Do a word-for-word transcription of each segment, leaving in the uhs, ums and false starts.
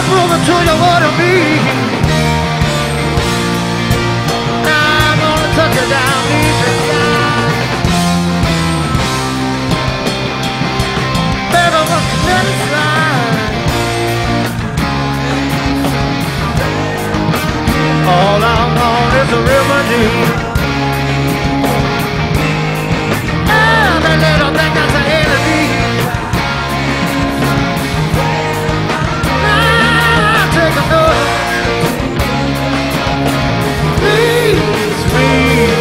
proving to you what I mean. Now I'm gonna touch you down deep inside. Baby, won't you let it slide? All I want is a remedy. Every little thing that's a enemy. I'll take a note. Please, please.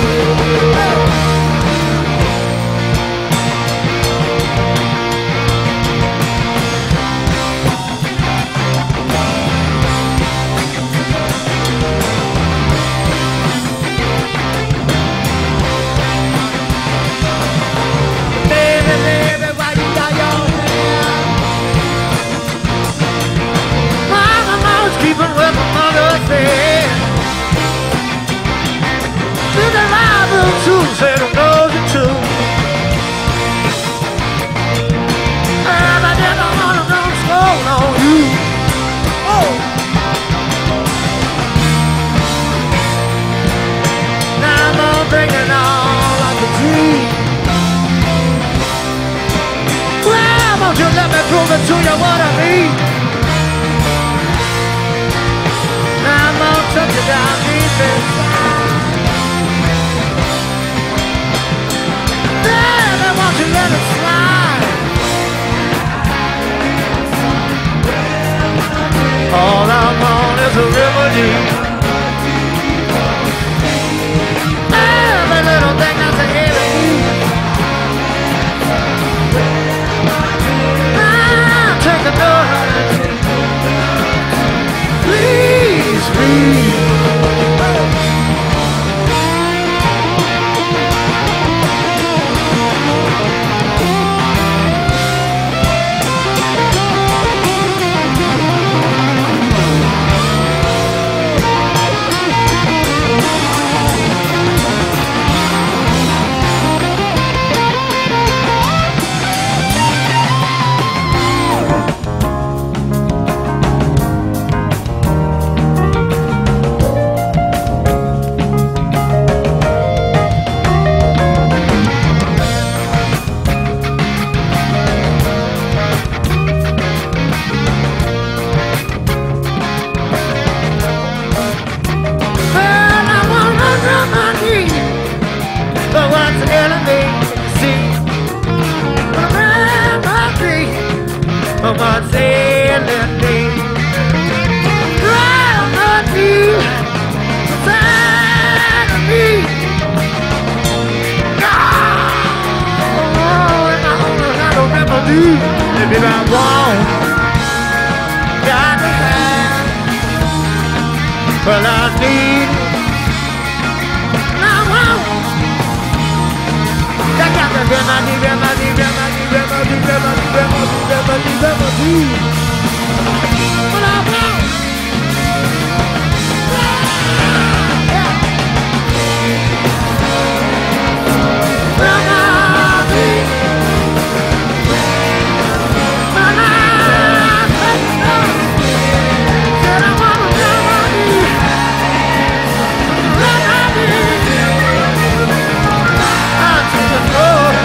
Keeping with my mother said, did the Bible too, said who knows it too. And I didn't want to know slow on you. Oh, now I'm all thinking all like a dream. Well, won't you let me prove it to you what I mean? I'm gonna touch you down deep inside. Baby, won't you let it slide? All I want is a remedy. Every little thing that's a enemy. I'll take a note. Please, please. But what's the enemy? See, around my feet. But what's the enemy? Right on you, inside of me. Oh, and I don't never do. If I want, got to have. Well, I need. Remedy, remedy, remedy, remedy, remedy, remedy, remedy, remedy. What I want. Remedy. Said I want a remedy. Remedy. I took the road.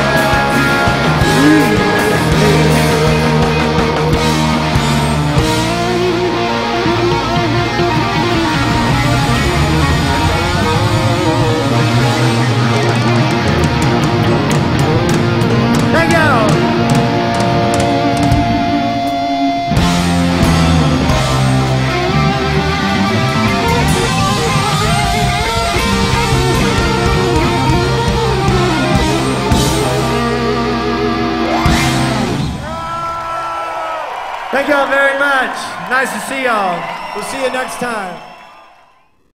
Thank you. Thank y'all very much. Nice to see y'all. We'll see you next time.